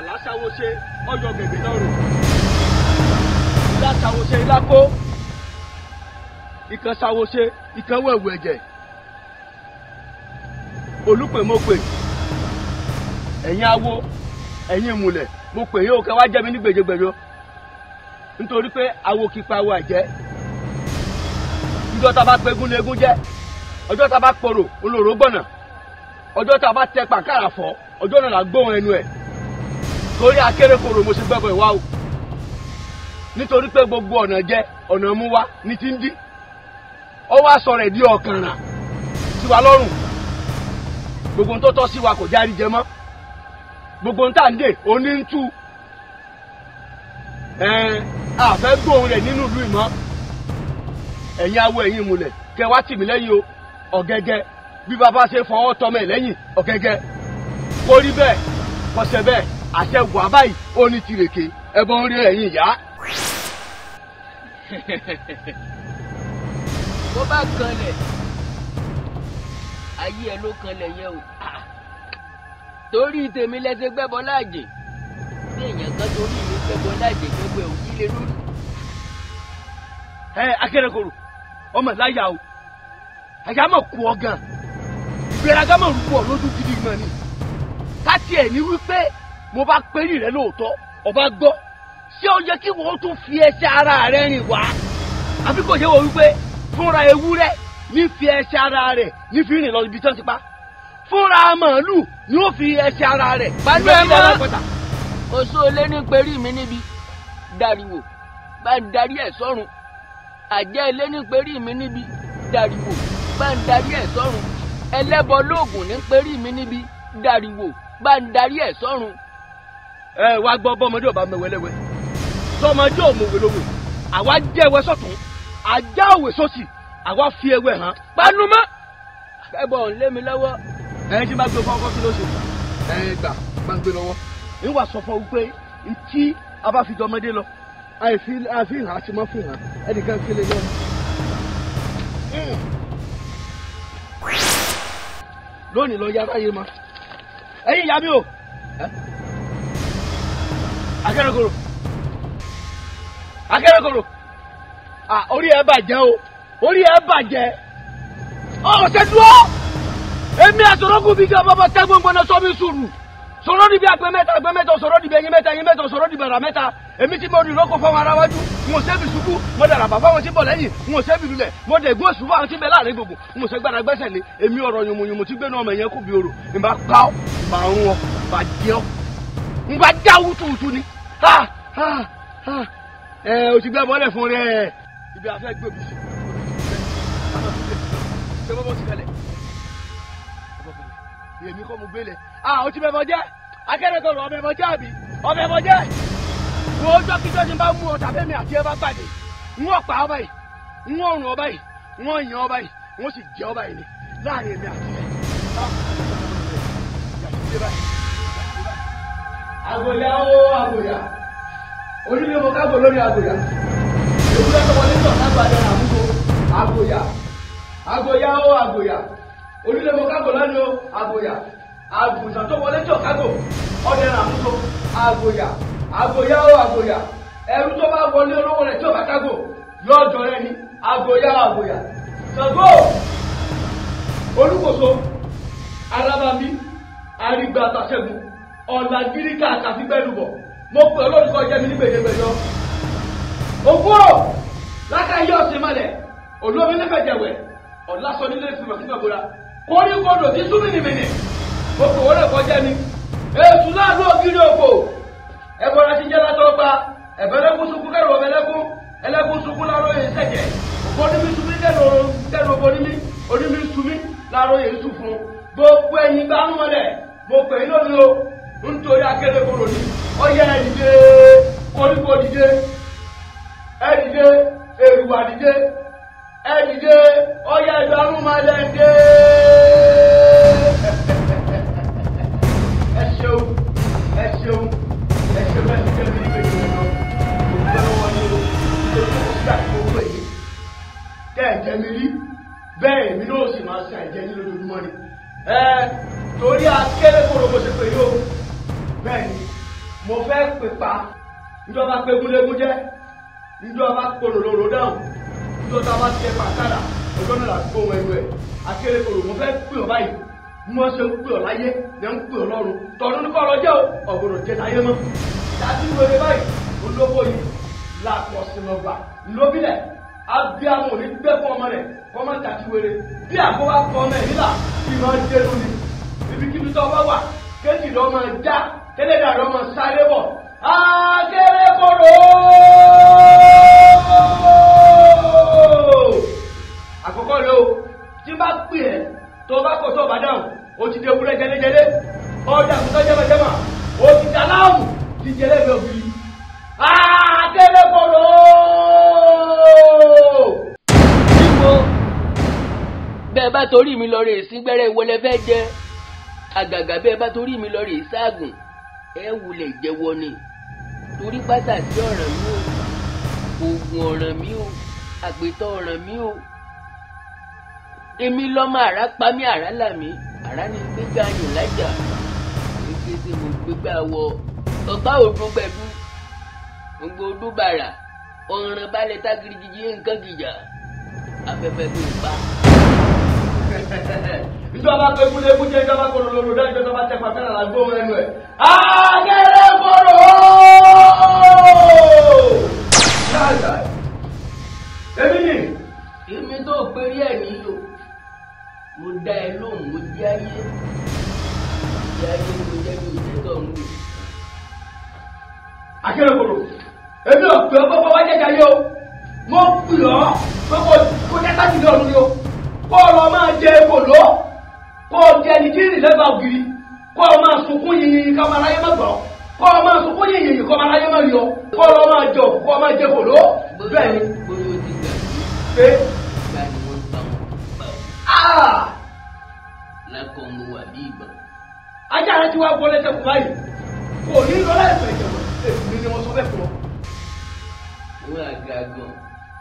àlásáwó ṣe ọjọ́ gègé lọ́rùn ìlásáwó ṣe ìlákó ìkan sáwó ṣe ìkan wẹ̀wù ẹ̀jẹ̀ olùpè mo pè ẹ̀yin awo ẹ̀yin ìmùlẹ̀ mo pè yín o kẹ́ wá jẹ́ mi ní gbèjègbèjọ nítorí pé awo kì í pa awo àjẹ́ ọjọ́ tá a bá pẹ́gún ní egún jẹ́ ọjọ́ tá a bá pòrò olóró gbọ̀nà ọjọ́ tá a bá tẹ pàkàrà fọ́ ọjọ́ náà là gbóhùn ẹnu ẹ̀ torí Akérékorò mo ṣe gbẹ́bọ̀ ìwá o nítorí pé gbogbo ọ̀nà jẹ́ ọ̀nà mú wá ní ti ń dí ó wá sọ̀rọ̀ ẹ̀dí ọ̀kànrà sí wa lọ́rùn gbogbo tó tọ́ sí wa kò járí jẹ mọ́ gbogbo tá à ń dè òní ń tú àfẹ́ gbóhùn rẹ̀ nínú ìlú ìmọ̀ ẹ̀yin awo ẹ̀yin ìmùlẹ̀ kẹ wá tì mí lẹ́yìn o ọ̀gẹ́gẹ́ bí bàbá ṣe fọwọ́ tọmọ ẹ̀ lẹ́yìn ọ̀gẹ́gẹ́ kó rí bẹ́ẹ̀ kọsẹ̀ bẹ́ẹ̀ àṣẹ wà báyìí ó ní tìrèké ẹbọ ń rí ẹ̀yin ìyá. bó bá kanlẹ̀ ayé ẹ ló kanlẹ̀ yẹn o torí tèmi lẹ́sẹ̀ gbẹ́bọ láàjè bí èèyàn kan torí mi gbẹ́bọ láàjè gbogbo ẹ̀ òkú lé lórí. Akérékorò ọmọ láyà o àyà mọ̀ kú ọ gan ìgbéraga mọ̀ rúbọ̀ lójú gidi mọ̀ ni ká tiẹ̀ ní wípé mo bá pérí rẹ lóòótọ́ ọba gbọ́ ṣé ó yẹ kí wọ́n tún fi ẹsẹ̀ ara rẹ rìn wá àbí kò yẹ wọ́n wípé fúnra ewúrẹ́ ní fi ẹsẹ̀ ara rẹ̀ ní fi rìn lọ ibi tán ti pa fúnra màálù ni ó fi ẹsẹ̀ ara rẹ̀ pẹ̀lú ẹ mọ́ oṣù olé ní perí mi níbi dariwo bá ń darí ẹ̀ sọ́run àjẹ́ ilé ní perí mi níbi dariwo bá ń darí ẹ̀ sọ́run ẹlẹ́bọ lóògùn ní perí mi níbi dariwo bá ń darí ẹ̀ sọ́run. wá gbọ́ bọ́mọdé ọba mẹ́wẹ́lẹ́wẹ́ tọmọdé òmùwélówè àwa jẹ́ ẹwẹ́ sọ̀tún ajá òwe sósì àwa fi ẹwẹ́ hàn panumọ́. ẹbọ ń lé mi lọ́wọ́. ẹyin tí bá gbé fún ọkọ kí ló ṣe gbà bá ń gbé lọ́wọ́ èyí wà sọ fún ọ wípé tí a bá fi jọmọdé lọ àìfihàn àti mọ́ fihàn ẹnìkan fi lè lọ. lónìí lọ yára yé ma ẹ̀yin ìyá mi o Akérékorò Akérékorò orí ẹ bàjẹ́ o orí ẹ bàjẹ́ ọ̀sẹ̀ dúró èmi àtọ̀rọ̀gùn bí kí ọba bá tẹ́ gbọ́ngbọ́n náà sọ mi sùúrù sọ̀rọ̀ níbi àgbẹ̀ mẹ́ta sọ̀rọ̀ níbi ẹyin mẹ́ta sọ̀rọ̀ níbi ẹ̀rà mẹ́ta èmi tí mo rí lóko fáwọn ará wájú mo ṣẹ́bi ṣubú mo dàrà bàbá wọn tí bọ̀ lẹ́yìn mo ṣẹ́bi lulẹ̀ mo dẹ̀ gbó ṣubú àwọn tí bẹ láàrin gbogbo mo ṣe gbára gbẹ́sẹ̀ lé èmi ọ̀rọ̀ yòmùyòmù tí gbénu ọmọ yẹn kù bí oro ìbá pa ọ́ ìbá rún ọ ìbá jẹ ọ́ ìbá já wútúwútú ni o ti gbẹ bọ́lẹ̀ fún rẹ ibi afẹ́ gbòbí ṣe bọ́ ti kalẹ̀ èmi kọ́ mo gbélé o ti bẹ̀ bọ́ jẹ́ Akérékorò ọbẹ̀ bọ́ jẹ́ àbí ọbẹ̀ bọ́ jẹ́ wo jọ́kíjọ́ ni bá mú ọ tàbí mi àti ẹ bá pàdé ń wọ́n pa ọba yìí ń wọ́n rùn ọba yìí ń wọ́n yan ọba yìí wọ́n sì jẹ́ ọba yìí ni láàrin èmi àti ẹ. àgòyà ó àgòyà onílé mo kágò lórí àgòyà ewúrẹ́ tó wọlé tó kágbàdé àmúgbò àgòyà àgòyà ó àgòyà onílé mo kágò lórí àgòyà àgùntàn tó wọlé tó kágò ọdẹ àmúgbò àgòyà àgòyà ó àgòyà ẹrú tó bá wọlé olówó rẹ̀ tí ò bá kágò yóò jọ rẹ ni àgòyà àgòyà Ṣàngó Olúkòso Alábàmbí Arígbà àtàṣẹ́gun Ọ̀làgíríkà àtàfígbẹ́lúbọ̀ mo pè olórúkọ jẹ́ mi ní gbèdégbèjọ ògúrò lákàáyé ọ̀sìn malẹ̀ olómi lẹ́fẹ̀jẹ̀wẹ̀ ọ̀lásọ nílé ìfìmọ̀ sí gbàgbọ́ra koríkodò tí súnmí ni mìíní mo pè wọ́n lẹ́kọ̀ọ́ jẹ́ mi èsù láàánú ògiri òkò ẹ̀bọ̀ra ti jẹ́ látọ́ pa ẹ̀bẹ̀lẹ́kún sunkún kẹrù ọ̀bẹ̀lẹ́kún ẹlẹ́kún sunkún láró yẹn sẹ̀jẹ̀ òbónímí sunmí kẹrù onímí sunmí láró yẹn sùn fún gbogbo ẹ̀yìn gbánú mọ́lẹ̀ mo pè é lónìí o nítorí Akérékorò ni ọyẹ ẹdìdé koríko dìde ẹdìdé èrùwà dìde ẹdìdé ọyẹ ìgbàlú máa lẹ́ǹdé. ẹ ṣeun bẹ́ẹ̀ ní kẹ́lẹ́ ní ìgbésẹ̀ lọ òkúta lọ́wọ́ ní o nítorí kò sí àti gbogbo èyí kẹ́ ẹ̀jẹ̀ mi rí bẹ́ẹ̀ èmi náà sì máa ṣe àìjẹ́ ní lójoojúmọ́ ni torí Akérékorò bó ṣe pè yóò bẹ́ẹ̀ ni fẹ́ pè pa ìjọba pé gúnlégún jẹ́ ìjọba polòlòrò dáhùn ìjọba tiẹ pàkàrà ọjọ́ náà láti gbóhùn ẹnu ẹ̀ Akérékorò mo fẹ́ pè ọ́ báyìí bí wọ́n ṣe ń pè ọ́ láyé ní ń pè ọ́ lọ́run tọ̀run ní kọ́ ọ jẹ́ ọ̀gbọ̀dọ̀ jẹ́ láyé mọ́ dájú wẹrẹ báyìí olówó yìí làpọ̀ sínúgbà lóbílẹ̀ abiyamọ ní gbẹ́ fún ọmọ rẹ̀ kọ́mọ dájú wẹrẹ bí àgbo bá kọ́ ọmọ ẹ̀ nílà kí máa dé lónìí ibikíbi tó bá wà kéjì lọ́ máa já kélédà lọ́ máa sáré bọ̀ Akérékorò àkọ́kọ́ rẹ o tí bá pè ẹ́ tó bá kọ̀ tó bá dáhùn o ti dé wúrẹ́ jẹlẹ́jẹlẹ́ ọ̀dà àkùtọ́ jẹ́mọ̀jẹ́mọ̀ o ti dà láàmù ti jẹlẹ́ bẹ̀ òbí Akérékorò. Níbo bẹ́ẹ̀ bá torí mi lọ rè sí gbẹ́rẹ́ ìwọlé fẹ́ jẹ àgàgà bẹ́ẹ̀ bá torí mi lọ rè ságùn ẹ wulẹ̀ jẹ́wọ́ ni torí pátá sí ọ̀ràn mi o oògùn ọ̀ràn mi o àgbẹ̀tọ̀ ọ̀ràn mi o èmi lọ́mọ àrá pa mí àrá là mí àrá ni gbégbá yàn lájà èké tí mo gbégbá wọ ọ̀pá òdùn pẹ̀lú gbogbo ọdún bàrà ọ̀ràn balẹ̀ tágìrì jíjí nǹkan gìjà afẹ́fẹ́ tó ń pa. ìjọba pé kúlẹ̀kú jẹ́ ìjọba kò lòlò dá ìjọba tẹ pàtàkì àgbó ẹnu ẹ̀ Akérékorò. èmi ni èmi tó pérí ẹ̀ nílò mo dá ẹ lóhùn mo jẹ́ ayé mo jẹ́ bí òjẹ́tọ̀ ń lò. Akérékorò èmi ò pè ọ́ kọ́kọ́ wá jẹ́jà yé o mo pè ọ́ kọ́kọ́ kó jẹ́ sájìlẹ̀ ọ̀run ni o kó o lọ máa jẹ èkòló kó o jẹ ẹni tí ìrìn lẹ́gbàá ògiri kó o máa sunkún yìnyín ká máa láyé má gbọ́ kó o máa sunkún yìnyín kó o máa láyé má rí ọ kó o lọ máa jọ kó o máa jẹ èkòló bẹ́ẹ̀ ni. bóyá o ti gbà pé ìgbà ni wọ́n bá wọn bá wọn. lákọ̀ mo wà bí ìgbà. ajá rẹ ti wá gbọ́ lẹ́sẹ̀ kù báyìí kò ní lọ láìpẹ́ ìjọba èmi ni wọ́n sọ bẹ́ẹ̀ fún ọ. wọ́n á ga gan.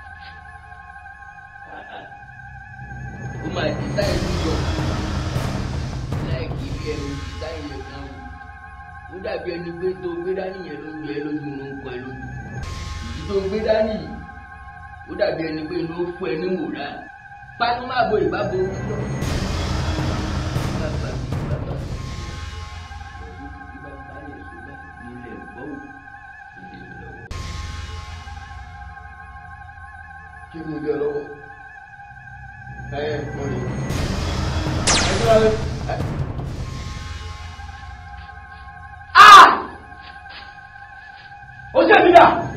ó máa di táyì níjọ láìkí ilé ẹ̀rọ di táyì yẹn kan ó dàbí ẹni pé tó gbé dání yẹn ló ń yẹ lójú ló ń kọ ẹ lójú ìdí tó gbé dání yìí ó dàbí ẹni pé ló fún ẹ ní mòrá pátó má bo ìbábo lọ. bàbá mi bàbá mi bàbá lè sọ bẹ́ẹ̀ nílẹ̀ gbọ́wọ́ ìdí mi lọ́wọ́. kí mo jẹ lọ́wọ́ mo ní ó jẹ́ mi dà.